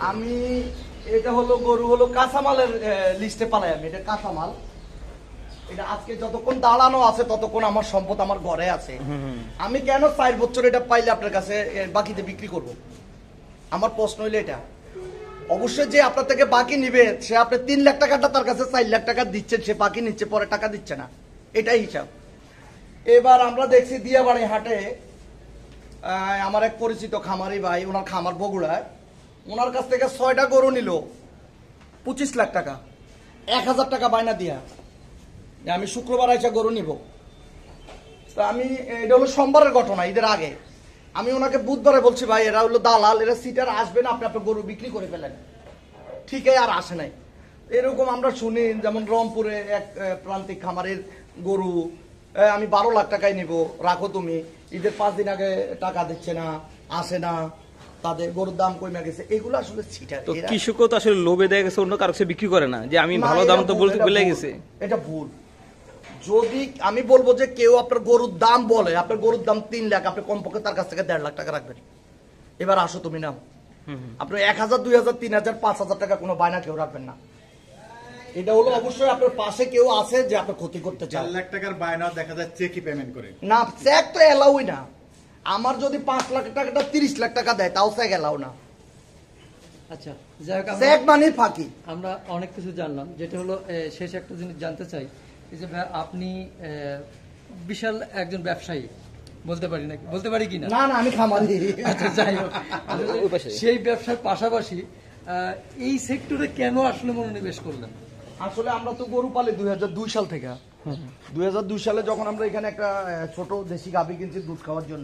আমি এটা হলো গরু হলো কাঁচামালের লিস্টে পালাই আমি, এটা কাঁচামাল। এটা আজকে যতক্ষণ দাঁড়ানো আছে ততক্ষণ আমার সম্পদ আমার ঘরে আছে। আমি কেন 4 বছর এটা পাইলে আপনার কাছে বাকিতে বিক্রি করব? আমার প্রশ্ন হইলো এটা। অবশ্যই যে আপনার থেকে বাকি নিবে সে আপনি 3 লাখ টাকাটা তার কাছে 4 লাখ টাকা দিচ্ছেন, সে বাকি নিচ্ছে, পরে টাকা দিচ্ছে না, এটাই হিসাব। এবার আমরা দেখছি দিয়াবাড়ি হাটে আমার এক পরিচিত খামারি ভাই, ওনার খামার বগুড়ায়, ওনার কাছ থেকে 6টা গরু নিল 25 লাখ টাকা, 1000 টাকা বায়না দিয়া আমি শুক্রবার আইসা গরু নিব। তা আমি, এটা হলো সোমবারের ঘটনা, ঈদের আগে। আমি ওনাকে বুধবারে বলছি ভাই এরা হলো দালাল, এরা সিটার আসবে না, আপনি আপনার গরু বিক্রি করে ফেলেন। ঠিক আর আসে নাই। এরকম আমরা শুনি, যেমন রংপুরে এক প্রান্তিক খামারের গরু আমি 12 লাখ টাকায় নিব, রাখো তুমি, ঈদের 5 দিন আগে টাকা দিচ্ছে না, আসে না, তাদের গরুর দাম কমে গেছে। এগুলো আসলে সিটার। তো কৃষকও তো আসলে লোভে দেয়া গেছে, অন্য কারো কাছে বিক্রি করে না, যে আমি ভালো দাম তো বলতে ভুলে গেছে। এটা ভুল। যদি আমি বলবো যে কেউ আপনার গরুর দাম বলে, আপনার গরুর দাম 3 লাখ, আপনি কমপক্ষে তার কাছ থেকে 1.5 লাখ টাকা রাখবেন। এবার আসো তুমি নাও, আপনি 1000, 2000, 3000, 5000 টাকা কোনো বায়না কেউ রাখবেন না। এটা হলো অবশ্যই আপনার পাশে কেউ আছে যে আপনার ক্ষতি করতে চায়। 4 লাখ টাকার বায়না দেখা যায় চেকই পেমেন্ট করে না, চেক তো এলাউই না। আমার যদি 5 লাখ টাকাটা 30 লাখ টাকা দেয় তাও চেক এলাও না। আচ্ছা, যাই হোক, চেক মানে ফাঁকি। আমরা অনেক কিছু জানলাম, যেটা হলো শেষ একটা জিনিস জানতে চাই, যে ভাই আপনি বিশাল একজন ব্যবসায়ী, বলতে পারি নাকি, বলতে পারি কিনা? না না, আমি খামারি। আচ্ছা, যাই হোক, সেই ব্যবসার পাশাপাশি এই সেক্টরে কেন আসলে মনোনিবেশ করলেন? আসলে আমরা তো গরু পালি 2002 সাল থেকে। 2002 সালে যখন আমরা এখানে একটা ছোট দেশি গাভী কিনছি দুধ খাওয়ার জন্য,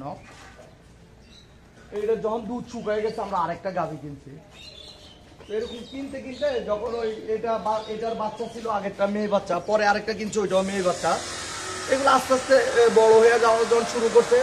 এটা যখন দুধ শুকায় গেছে আমরা আরেকটা গাভী কিনছি। এরকম কিনতে কিনতে যখন ওই এটার বাচ্চা ছিল, আগেরটা মেয়ে বাচ্চা, পরে আরেকটা কিনছে, ওইটাও মেয়ে বাচ্চা। এগুলো আস্তে আস্তে বড় হয়ে যাওয়া যখন শুরু করছে,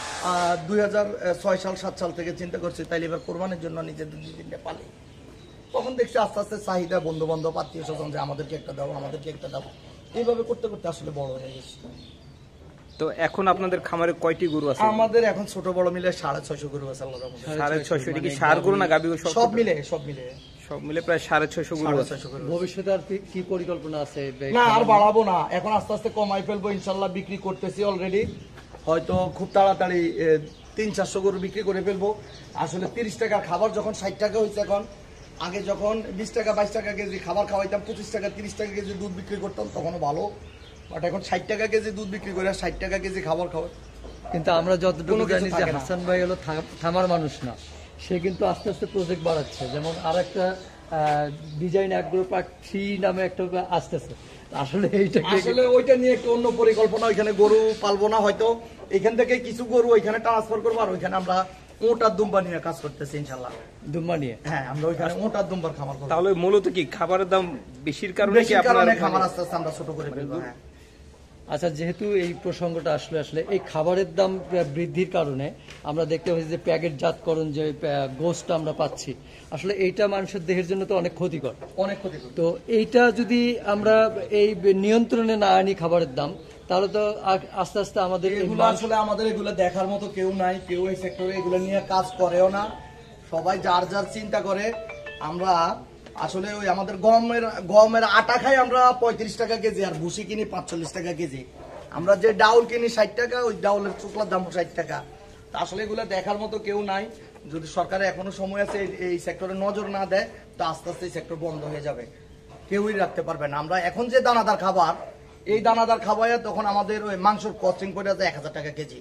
2006 সাল 7 সাল থেকে চিন্তা করছি তাইলে এবার কোরবানির জন্য নিজেদের 2-3টা পালি। তখন দেখছি আস্তে আস্তে চাহিদা, বন্ধু বান্ধব, আত্মীয় স্বজন যে আমাদেরকে একটা দাও, আমাদেরকে একটা দাও, এইভাবে করতে করতে আসলে বড় হয়ে গেছে। তো এখন আপনাদের খামারে কয়টি গরু আছে? আমাদের এখন ছোট বড় মিলে 650 গরু আছে। 650। এটা কি ষাঁড় গরু না গাভী গরু? সব মিলে প্রায় 650 গরু আছে। ভবিষ্যতে আর কি পরিকল্পনা আছে? না, আর বাড়াবো না, এখন আস্তে আস্তে কমাই ফেলবো ইনশাল্লাহ। বিক্রি করতেছি অলরেডি, হয়তো খুব তাড়াতাড়ি 300-400 গরু বিক্রি করে ফেলবো। আসলে 30 টাকার খাবার যখন 60 টাকা হয়েছে, এখন আগে যখন 20 টাকা 22 টাকা কেজি খাবার খাওয়াইতাম, 25 টাকা 30 টাকা কেজি দুধ বিক্রি করতাম, তখনও ভালো। বাট এখন 60 টাকা কেজি দুধ বিক্রি করে 60 টাকা কেজি খাবার খাওয়াই। কিন্তু আমরা যতটুকু জানি যে হাসান ভাই হলো থামার মানুষ না, সে কিন্তু আস্তে আস্তে প্রজেক্ট বাড়াচ্ছে। যেমন আর একটা ডিজাইন অ্যাগ্রো পার্ক 3 নামে একটা আসতেছে। আসলে ওইটা নিয়ে একটা অন্য পরিকল্পনা। ওইখানে গরু পালবো না, হয়তো এখান থেকে কিছু গরু ওইখানে ট্রান্সফার করবো, আর ওইখানে আমরা ওট আর দুম্বা নিয়ে কাজ করতেছি ইনশাল্লাহ। দুম্বা নিয়ে? হ্যাঁ, আমরা ওইখানে ওট আর দুম্বার খামার করব। তাহলে মূলত কি খাবারের দাম বেশির কারণে কি আপনারা খামার আস্তে আস্তে আমরা ছোট করে ফেলবো? হ্যাঁ। আচ্ছা, যেহেতু এই প্রসঙ্গটা আসলে এই খাবারের দাম বৃদ্ধির কারণে আমরা দেখতে পাচ্ছি যে প্যাকেটজাতকরণ, যে গোস্ট আমরা পাচ্ছি, আসলে এইটা মানুষের দেহের জন্য তো অনেক ক্ষতিকর। তো এইটা যদি আমরা এই নিয়ন্ত্রণে না আনি খাবারের দাম, তাহলে তো আস্তে আস্তে আমাদের আসলে আমাদের এগুলো দেখার মতো কেউ নাই, কেউ এই সেক্টরে এগুলো নিয়ে কাজ করেও না, সবাই যার যার চিন্তা করে। আমরা আসলে ওই আমাদের গমের আটা খাই আমরা 35 টাকা কেজি, আর ভুসি কিনি 45 টাকা কেজি। আমরা যে ডাউল কিনি 60 টাকা, ওই ডাউলের শুকলার দাম 60 টাকা। আসলে এগুলো দেখার মতো কেউ নাই। যদি সরকারের এখনো সময় আছে এই সেক্টরে নজর না দেয়, তো আস্তে আস্তে এই সেক্টর বন্ধ হয়ে যাবে, কেউই রাখতে পারবে না। আমরা এখন যে দানাদার খাবার, এই দানাদার খাবারে তখন আমাদের ওই মাংসের কস্টিং করে যায় 1000 টাকা কেজি।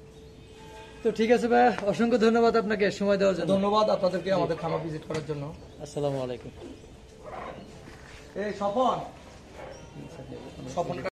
তো ঠিক আছে ভাই, অসংখ্য ধন্যবাদ আপনাকে সময় দেওয়ার জন্য। ধন্যবাদ আপনাদেরকে আমাদের খামার ভিজিট করার জন্য। আসসালামু আলাইকুম। এই স্বপন